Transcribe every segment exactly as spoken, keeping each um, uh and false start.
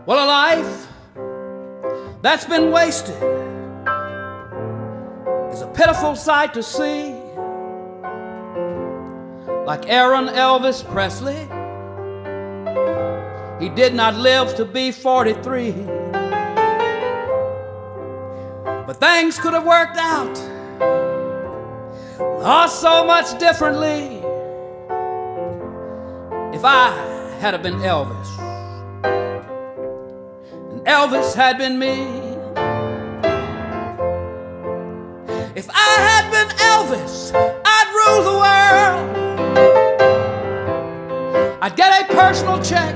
Well, a life that's been wasted is a pitiful sight to see. Like Aaron Elvis Presley, he did not live to be forty-three. But things could have worked out oh, so much differently if I had have been Elvis and Elvis had been me. If I had been Elvis, I'd rule the world. I'd get a personal check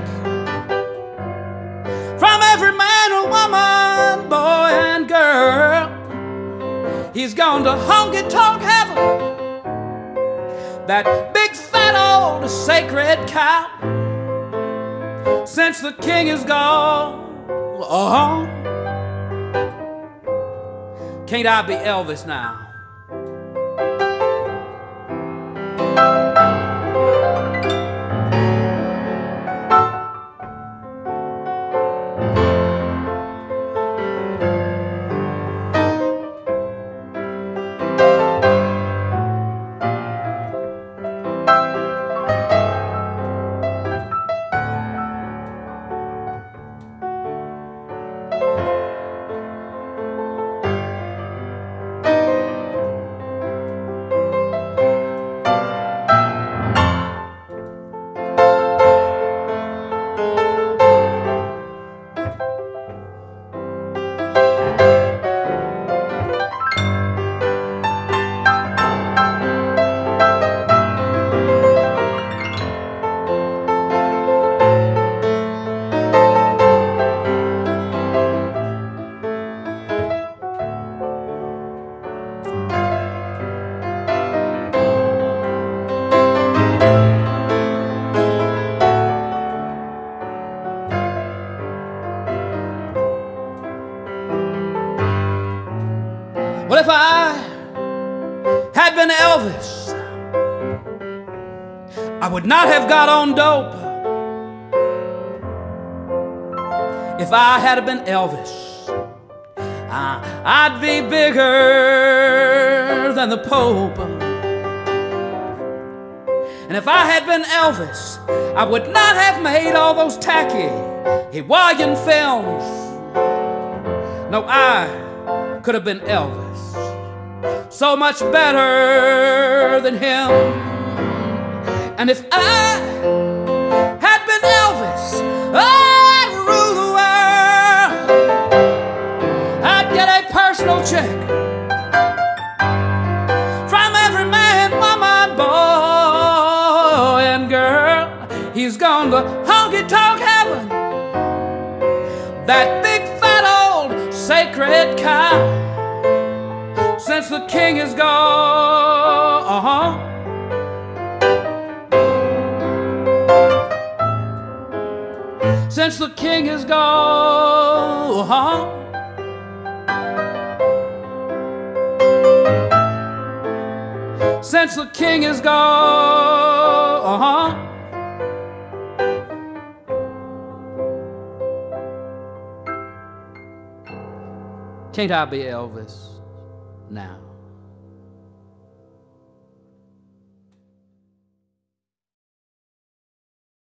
from every man or woman, boy and girl. He's gone to honky-tonk heaven, that big fat old sacred cow. Since the king is gone, oh, can't I be Elvis now? Well, if I had been Elvis, I would not have got on dope. If I had been Elvis, uh, I'd be bigger than the Pope. And if I had been Elvis, I would not have made all those tacky Hawaiian films. No, I could have been Elvis, so much better than him. And if I had been Elvis, I'd rule the world. I'd get a personal check from every man, woman, boy and girl. He's gone to honky-tonk heaven, that big fat old sacred cow. Since the king is gone, uh-huh. Since the king is gone, uh-huh. Since the king is gone, uh-huh. Can't I be Elvis now?